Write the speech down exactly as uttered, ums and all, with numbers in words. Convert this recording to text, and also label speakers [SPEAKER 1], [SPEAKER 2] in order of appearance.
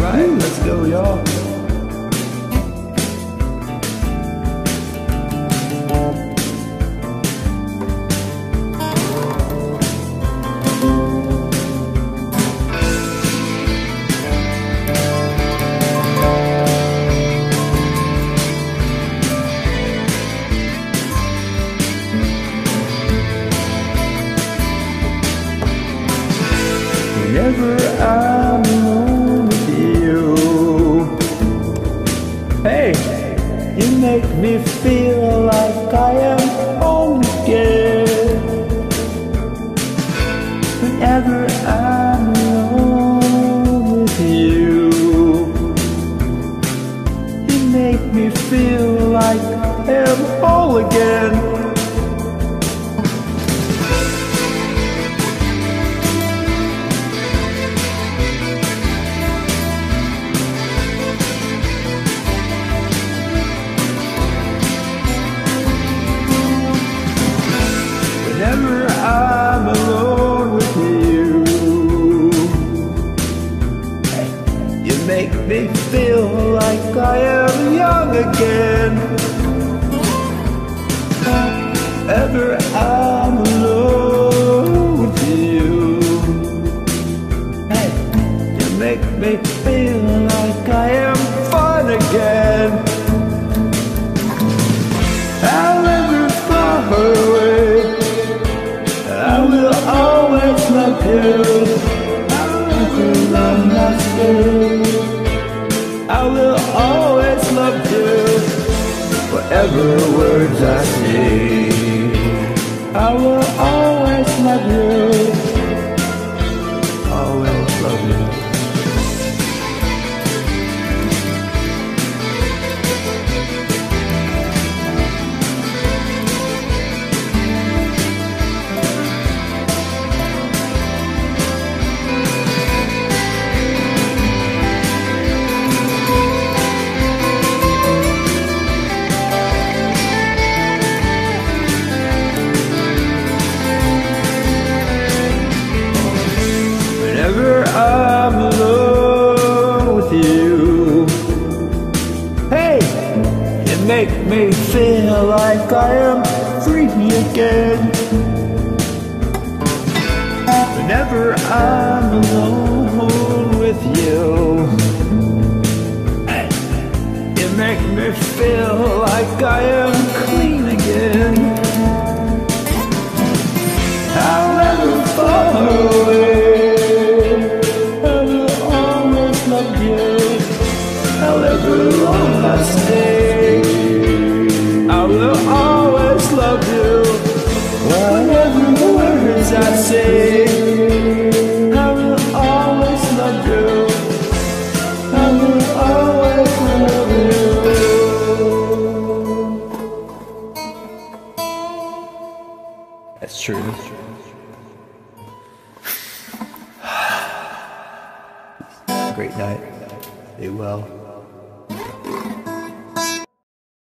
[SPEAKER 1] Alright, let's go, y'all. Whenever I'm alone with you, hey, you make me feel like I am home again. Whenever I'm alone with you, you make me feel like I am whole again. Whenever I'm alone with you, you make me feel like I am young again. Whenever I'm alone with you, you make me feel like I am fun again. I'll never far away, I will always love you. I'll never love myself. I will always love you. Whatever words I say, I will always love you. Always love you. Whenever I'm alone with you, hey, you make me feel like I am free again. Whenever I'm alone with you, hey, you make me feel like I am clean again. I'll never fall away, however long I stay, I will always love you. Whatever words I say, I will always love you. I will always love you. That's true. Great night. Stay well.